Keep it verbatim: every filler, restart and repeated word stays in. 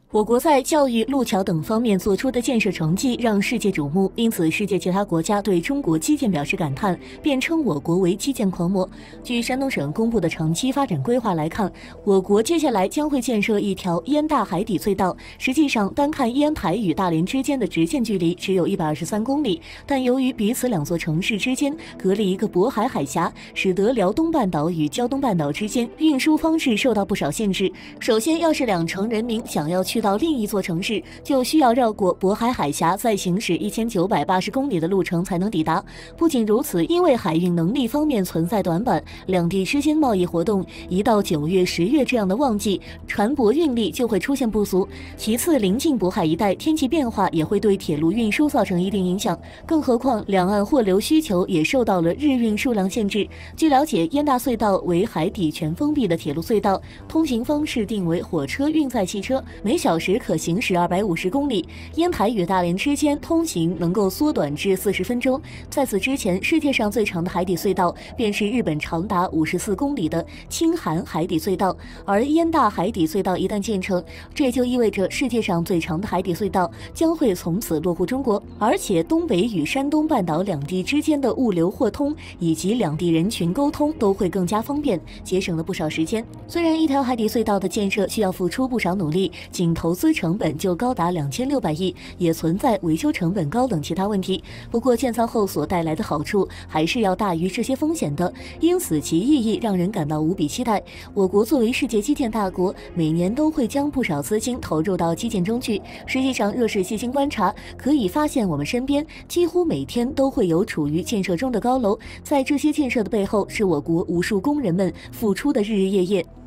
我国在教育、路桥等方面做出的建设成绩让世界瞩目，因此世界其他国家对中国基建表示感叹，便称我国为基建狂魔。据山东省公布的长期发展规划来看，我国接下来将会建设一条燕大海底隧道。实际上，单看烟台与大连之间的直线距离只有一百二十三公里，但由于彼此两座城市之间隔了一个渤海海峡，使得辽东半岛与胶东半岛之间运输方式受到不少限制。首先，要是两城人民想要去到另一座城市，就需要绕过渤海海峡，再行驶一千九百八十公里的路程才能抵达。不仅如此，因为海运能力方面存在短板，两地之间贸易活动一到九月、十月这样的旺季，船舶运力就会出现不足。其次，临近渤海一带，天气变化也会对铁路运输造成一定影响。更何况，两岸货流需求也受到了日运数量限制。据了解，燕大隧道为海底全封闭的铁路隧道，通行方式定为火车运载汽车，每小时可行驶二百五十公里。烟台与大连之间通行能够缩短至四十分钟。在此之前，世界上最长的海底隧道便是日本长达五十四公里的青韩海底隧道。而燕大海底隧道一旦建成，这就意味着世界上最长的海底隧道将会从此落户中国，而且东北与山东半岛两地之间的物流货通以及两地人群沟通都会更加方便，节省了不少时间。虽然一条海底隧道的建设需要付出不少努力，仅投资成本就高达两千六百亿，也存在维修成本高等其他问题。不过建造后所带来的好处还是要大于这些风险的，因此其意义让人感到无比期待。我国作为世界基建大国，每年都会将不少资金投入到基建中去。实际上，若是细心观察，可以发现我们身边几乎每天都会有处于建设中的高楼，在这些建设的背后，是我国无数工人们付出的日日夜夜。